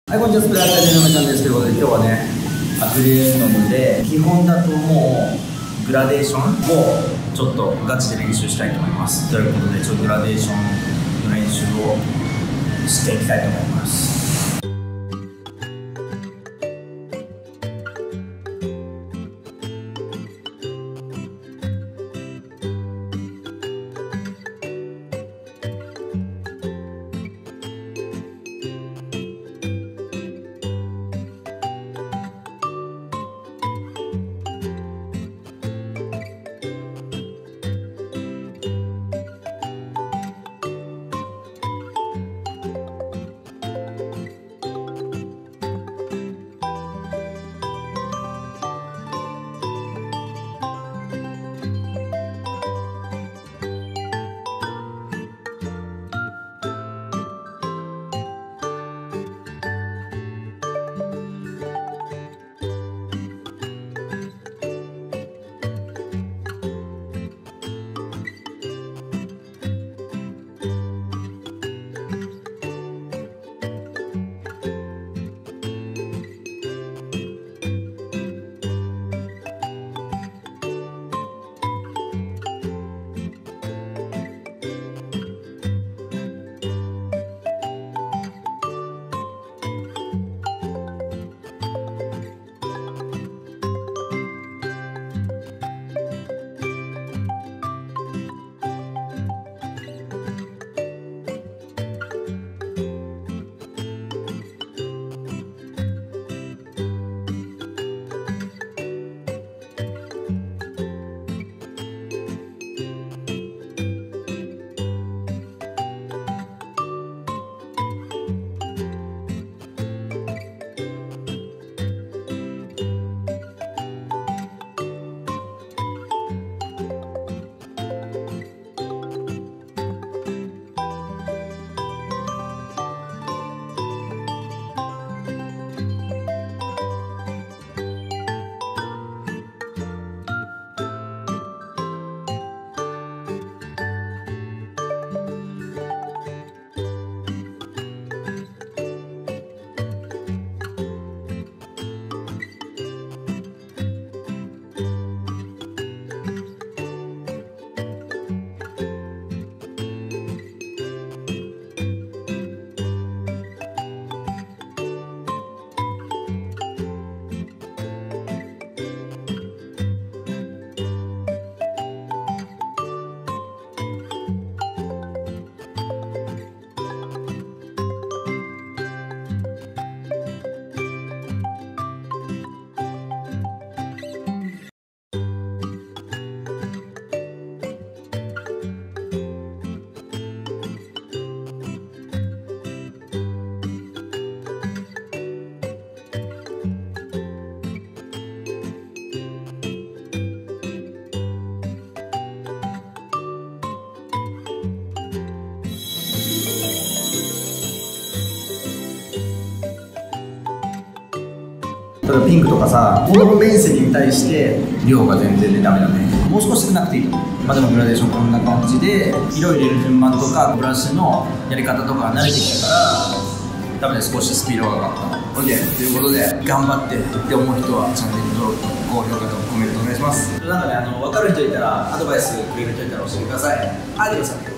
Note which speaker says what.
Speaker 1: はい、こんにちは。スプレーアーティのめちゃんですということで、今日はね、アクリル絵の具で基本だともうグラデーションをちょっとガチで練習したいと思います。ということで、ちょっとグラデーションの練習をしていきたいと思います。例えばピンクとかさ、この面積に対して量が全然ダメだね。もう少し少なくていいと思う。まあでもグラデーションこんな感じで、色入れる順番とかブラシのやり方とか慣れてきたから、多分ね少しスピードが上がった。OK ということで、頑張ってって思う人はチャンネル登録と高評価とコメントお願いします。なんかね、分かる人いたら、アドバイスくれる人いたら教えてください。アディオス。